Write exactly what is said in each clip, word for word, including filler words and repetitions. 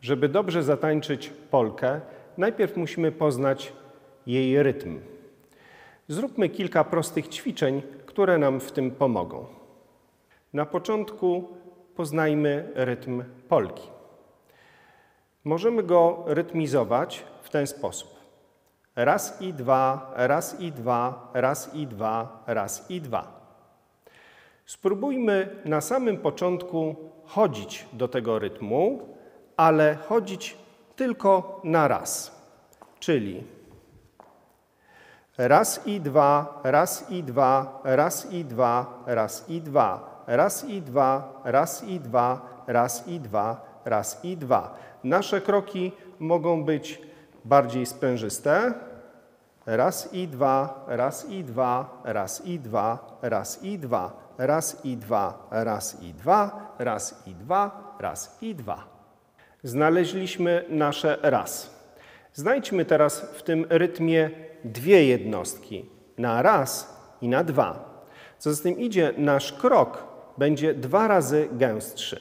Żeby dobrze zatańczyć polkę, najpierw musimy poznać jej rytm. Zróbmy kilka prostych ćwiczeń, które nam w tym pomogą. Na początku poznajmy rytm polki. Możemy go rytmizować w ten sposób. Raz i dwa, raz i dwa, raz i dwa, raz i dwa. Spróbujmy na samym początku chodzić do tego rytmu, ale chodzić tylko na raz. Czyli raz i dwa, raz i dwa, raz i dwa, raz i dwa, raz i dwa, raz i dwa, raz i dwa, raz i dwa. Nasze kroki mogą być bardziej sprężyste. Raz i dwa, raz i dwa, raz i dwa, raz i dwa, raz i dwa, raz i dwa, raz i dwa, raz i dwa. Znaleźliśmy nasze raz. Znajdźmy teraz w tym rytmie dwie jednostki, na raz i na dwa. Co z tym idzie, nasz krok będzie dwa razy gęstszy.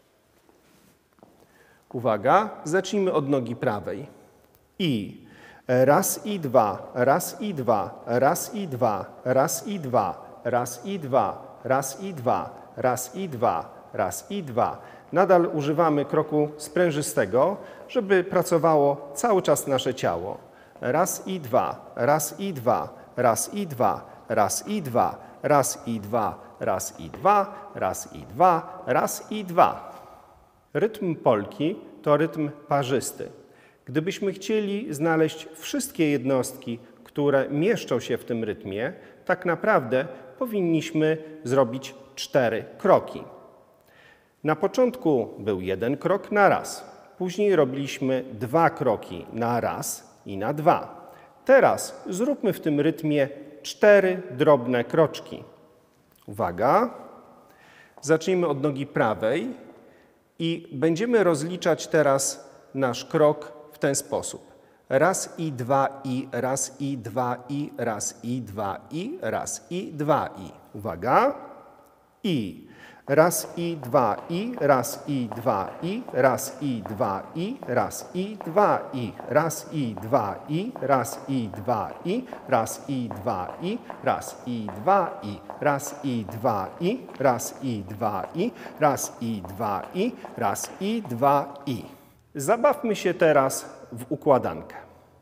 Uwaga, zacznijmy od nogi prawej. I raz i dwa, raz i dwa, raz i dwa, raz i dwa, raz i dwa, raz i dwa, raz i dwa, raz i dwa. Nadal używamy kroku sprężystego, żeby pracowało cały czas nasze ciało. Raz i dwa, raz i dwa, raz i dwa, raz i dwa, raz i dwa, raz i dwa, raz i dwa, raz i dwa. Rytm polki to rytm parzysty. Gdybyśmy chcieli znaleźć wszystkie jednostki, które mieszczą się w tym rytmie, tak naprawdę powinniśmy zrobić cztery kroki. Na początku był jeden krok na raz, później robiliśmy dwa kroki na raz i na dwa. Teraz zróbmy w tym rytmie cztery drobne kroczki. Uwaga, zacznijmy od nogi prawej i będziemy rozliczać teraz nasz krok w ten sposób. Raz i dwa i, raz i dwa i, raz i dwa i, raz i dwa i. Uwaga. I. Raz i dwa i, raz i dwa i, raz i dwa i, raz i dwa i, raz i dwa i, raz i dwa i, raz i dwa i, raz i dwa i, raz i dwa i, raz i dwa i, raz i dwa i, raz i dwa i. Zabawmy się teraz w układankę.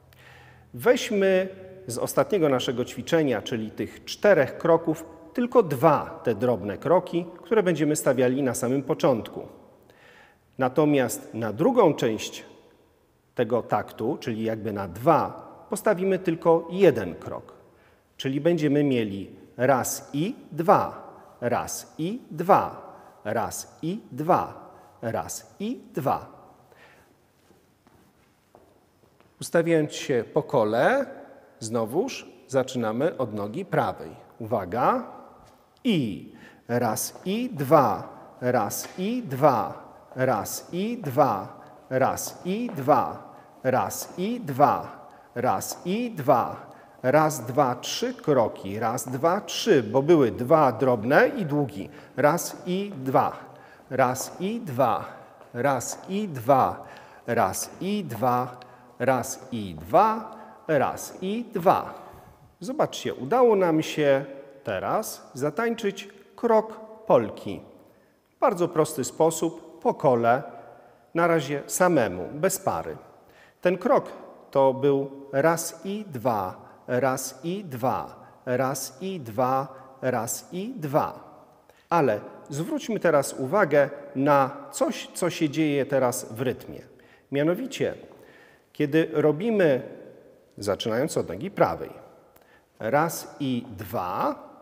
Weźmy z ostatniego naszego ćwiczenia, czyli tych czterech kroków, tylko dwa te drobne kroki, które będziemy stawiali na samym początku. Natomiast na drugą część tego taktu, czyli jakby na dwa, postawimy tylko jeden krok. Czyli będziemy mieli raz i dwa, raz i dwa, raz i dwa, raz i dwa. Ustawiając się po kole, znowuż zaczynamy od nogi prawej. Uwaga. I. Raz i dwa, raz i dwa, raz i dwa, raz i dwa, raz i dwa, raz i dwa, raz, dwa, trzy kroki, raz, dwa, trzy, bo były dwa drobne i długi. Raz i dwa, raz i dwa, raz i dwa, raz i dwa, raz i dwa, raz i dwa. Zobaczcie, udało nam się teraz zatańczyć krok polki. W bardzo prosty sposób, po kole, na razie samemu, bez pary. Ten krok to był raz i dwa, raz i dwa, raz i dwa, raz i dwa. Ale zwróćmy teraz uwagę na coś, co się dzieje teraz w rytmie. Mianowicie, kiedy robimy, zaczynając od nogi prawej, raz i dwa,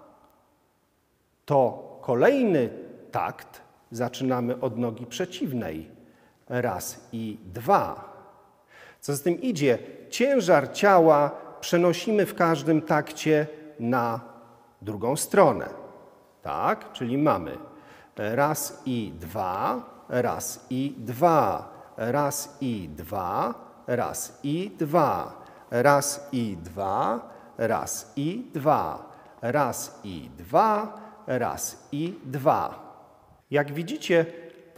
to kolejny takt zaczynamy od nogi przeciwnej. Raz i dwa. Co z tym idzie? Ciężar ciała przenosimy w każdym takcie na drugą stronę. Tak? Czyli mamy raz i dwa, raz i dwa, raz i dwa, raz i dwa, raz i dwa, raz i dwa, raz i dwa, raz i dwa. Jak widzicie,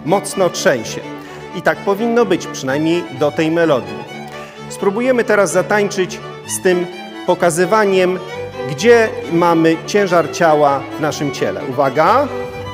mocno trzęsie. I tak powinno być, przynajmniej do tej melodii. Spróbujemy teraz zatańczyć z tym pokazywaniem, gdzie mamy ciężar ciała w naszym ciele. Uwaga!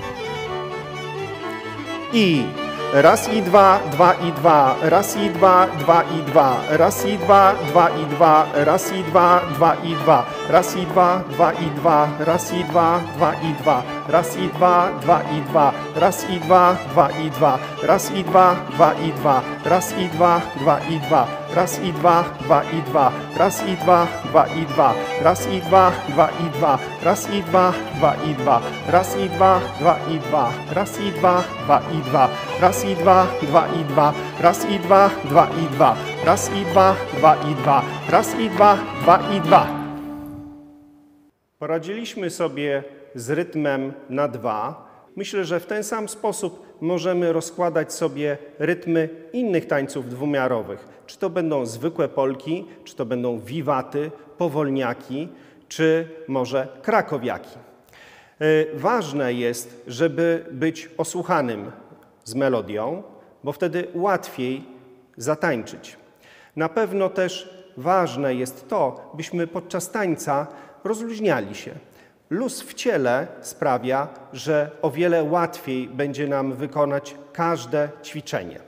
I raz i dwa, dwa i dwa, raz i dwa, dwa i dwa, raz i dwa, dwa i dwa, raz i dwa, dwa i dwa, raz i dwa, dwa i dwa, raz i dwa, dwa i dwa, raz i dwa, dwa i dwa, raz i dwa, dwa i dwa, raz i dwa, dwa i dwa, raz i dwa, dwa i dwa, raz i dwa, dwa i dwa, raz i dwa, dwa i dwa, raz i dwa, dwa i dwa, raz i dwa, dwa i dwa, raz i dwa, dwa i dwa, raz i dwa, dwa i dwa, raz i dwa, dwa i dwa, raz i dwa, dwa i dwa, raz i dwa, dwa i dwa, raz i dwa, dwa i dwa. Poradziliśmy sobie z rytmem na dwa. Myślę, że w ten sam sposób możemy rozkładać sobie rytmy innych tańców dwumiarowych. Czy to będą zwykłe polki, czy to będą wiwaty, powolniaki, czy może krakowiaki. Ważne jest, żeby być osłuchanym z melodią, bo wtedy łatwiej zatańczyć. Na pewno też ważne jest to, byśmy podczas tańca rozluźniali się. Luz w ciele sprawia, że o wiele łatwiej będzie nam wykonać każde ćwiczenie.